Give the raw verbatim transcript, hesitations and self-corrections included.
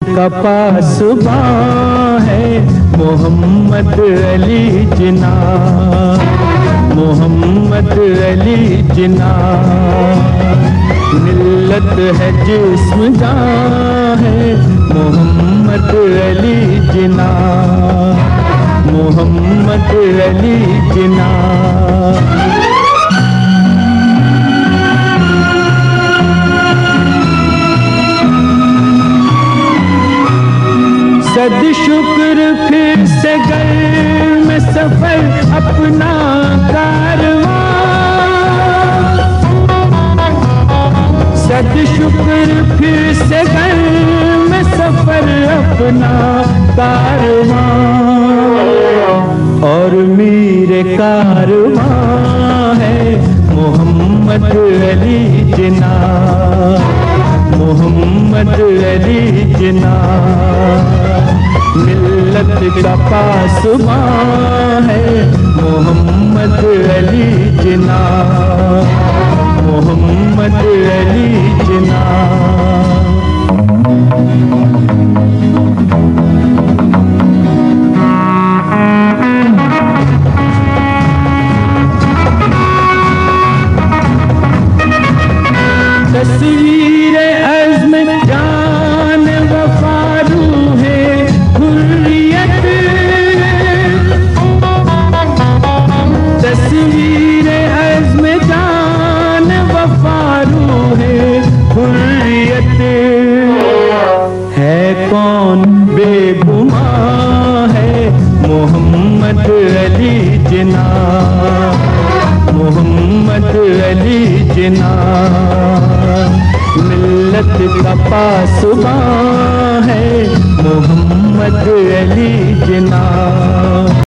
का पासबां है मोहम्मद अली जिना, मोहम्मद अली जिना। मिल्लत है जिस्म जान है मोहम्मद अली जिना, मोहम्मद अली जिना। सद शुक्र फिर से गए में सफर अपना कारवां, सद शुक्र फिर से गए में सफर अपना कारवां। और मेरे कारवां है मोहम्मद अली जिना, मोहम्मद अली जिना। मिल्लत का पासबां है मोहम्मद अली जिना, मोहम्मद अली जिना। तस्वीर अज़्म जान वफारू है हुर्रियत, तस्वीर अज़्म जान वफारू है हुर्रियत। है कौन बेगुमां है मोहम्मद अली जिना, मोहम्मद अली जिना। मिल्लत का पासबां है मोहम्मद अली जिना।